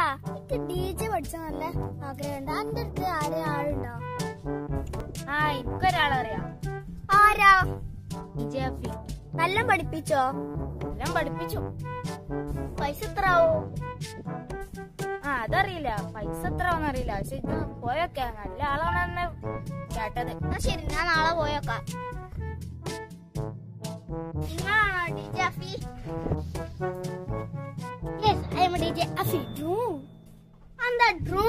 DJ പഠിച്ച നല്ല ആഗ്രഹമുണ്ട്. എന്റെ അടുത്ത് ആളുണ്ടോ? എനിക്കൊരാളറിയാം. ആരാ? വിജയഫി. നല്ല പഠിപ്പിച്ചോ? എല്ലാം പഠിപ്പിച്ചു. പൈസ എത്ര ആവും? അതറിയില്ല, പൈസ എത്ര ആവുന്നറിയില്ല. പക്ഷെ ഇത് പോയൊക്കെ നല്ല ആളാണെന്ന് കേട്ടത്. ശരി, ഞാൻ നാളെ പോയോക്കാം. നിങ്ങളാണോ DJ Afi? Yes, I am DJ Afi. എന്താ ഡ്രൂ?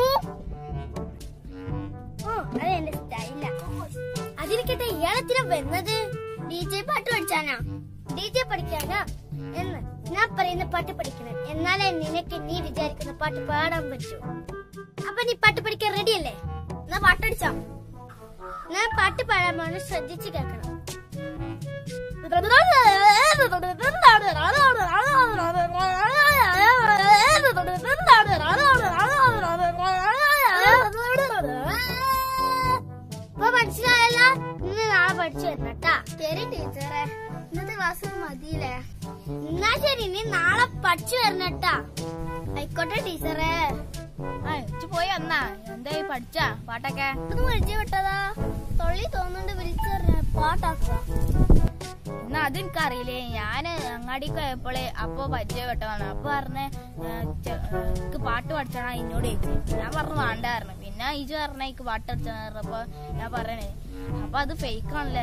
അത് എന്റെ സ്റ്റൈല. അതിരിക്കട്ടെ, ഇയാളെത്തിനാ വരുന്നത്? DJ പാട്ട് പഠിച്ചാനാ? DJ പഠിക്കാനാ? എന്ന് ഞാൻ പറയുന്ന പാട്ട് പഠിക്കണം, എന്നാലേ നിനക്ക് നീ വിചാരിക്കുന്ന പാട്ട് പാടാൻ പറ്റൂ. അപ്പൊ നീ പാട്ട് പഠിക്കാൻ റെഡിയല്ലേ? എന്നാ പാട്ടടിച്ചാ. ഞാൻ പാട്ട് പാടാൻ പോണ ശ്രദ്ധിച്ച് കേൾക്കണം. ഇപ്പൊ മനസ്സിലായല്ലോ. ഇന്ന് നാളെ പഠിച്ചു വരണട്ടാ. ശരി ടീച്ചറെ, ഇന്നത്തെ ക്ലാസ് മതിയില്ലേ? എന്നാ ശരി, നീ നാളെ പഠിച്ചു വരണട്ടാ. ആയിക്കോട്ടെ ടീച്ചറെ. പോയി വന്നാ എന്തായി പഠിച്ചാ പാട്ടൊക്കെ? ഒന്ന് വിളിച്ചു വിട്ടതാ. തൊള്ളി തോന്നുന്നുണ്ട് വിളിച്ചു പറഞ്ഞ പാട്ടാക്കുക. എന്നാ അതെനിക്കറിയില്ലേ. ഞാന് അങ്ങാടിക്ക് പോയപ്പോളെ അപ്പൊ പരിചയപ്പെട്ടതാണ്. അപ്പൊ പറഞ്ഞ് പാട്ട് പഠിച്ചണ എന്നോട് ചോദിച്ചു. ഞാൻ പറഞ്ഞു വേണ്ടായിരുന്നു. പിന്നെ ഇജ് പറഞ്ഞ എനിക്ക് പാട്ട് പഠിച്ചാന്ന് പറഞ്ഞപ്പോ ഞാൻ പറയണേ. അപ്പൊ അത് ഫേക്കാണല്ലേ.